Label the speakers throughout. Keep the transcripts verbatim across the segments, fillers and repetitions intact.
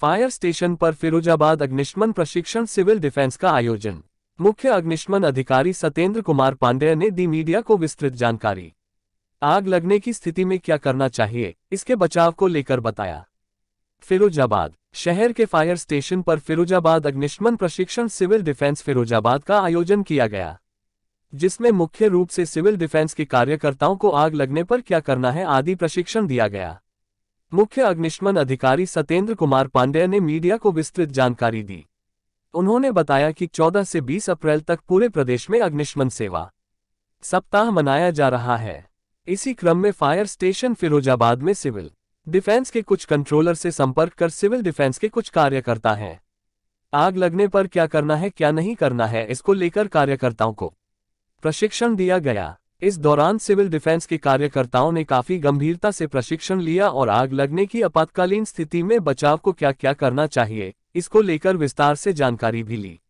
Speaker 1: Fire station पर फिरोजाबाद अग्निशमन प्रशिक्षण सिविल डिफेंस का आयोजन। मुख्य अग्निशमन अधिकारी सत्येंद्र कुमार पांडेय ने दी मीडिया को विस्तृत जानकारी। आग लगने की स्थिति में क्या करना चाहिए, इसके बचाव को लेकर बताया। फिरोजाबाद शहर के फायर स्टेशन पर फिरोजाबाद अग्निशमन प्रशिक्षण सिविल डिफेंस फिरोजाबाद का आयोजन किया गया, जिसमें मुख्य रूप से सिविल डिफेंस के कार्यकर्ताओं को आग लगने पर क्या करना है आदि प्रशिक्षण दिया गया। मुख्य अग्निशमन अधिकारी सत्येंद्र कुमार पांडेय ने मीडिया को विस्तृत जानकारी दी। उन्होंने बताया कि चौदह से बीस अप्रैल तक पूरे प्रदेश में अग्निशमन सेवा सप्ताह मनाया जा रहा है। इसी क्रम में फायर स्टेशन फिरोजाबाद में सिविल डिफेंस के कुछ कंट्रोलर से संपर्क कर सिविल डिफेंस के कुछ कार्यकर्ता हैं। आग लगने पर क्या करना है क्या नहीं करना है, इसको लेकर कार्यकर्ताओं को प्रशिक्षण दिया गया। इस दौरान सिविल डिफेंस के कार्यकर्ताओं ने काफी गंभीरता से प्रशिक्षण लिया और आग लगने की आपातकालीन स्थिति में बचाव को क्या क्या करना चाहिए, इसको लेकर विस्तार से जानकारी भी ली।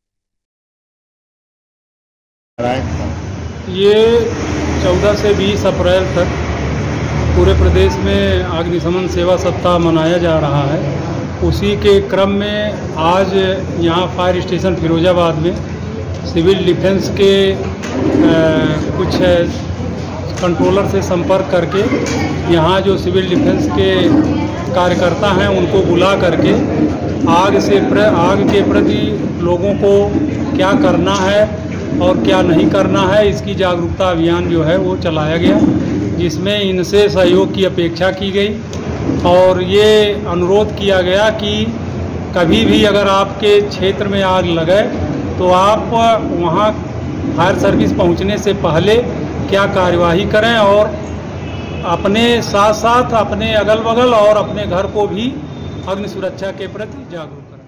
Speaker 2: ये चौदह से बीस अप्रैल तक पूरे प्रदेश में अग्निशमन सेवा सप्ताह मनाया जा रहा है। उसी के क्रम में आज यहाँ फायर स्टेशन फिरोजाबाद में सिविल डिफेंस के आ, कुछ कंट्रोलर से संपर्क करके यहाँ जो सिविल डिफेंस के कार्यकर्ता हैं उनको बुला करके आग से प्र, आग के प्रति लोगों को क्या करना है और क्या नहीं करना है, इसकी जागरूकता अभियान जो है वो चलाया गया, जिसमें इनसे सहयोग की अपेक्षा की गई और ये अनुरोध किया गया कि कभी भी अगर आपके क्षेत्र में आग लगे तो आप वहाँ फायर सर्विस पहुँचने से पहले क्या कार्यवाही करें और अपने साथ साथ अपने अगल बगल और अपने घर को भी अग्नि सुरक्षा के प्रति जागरूक करें।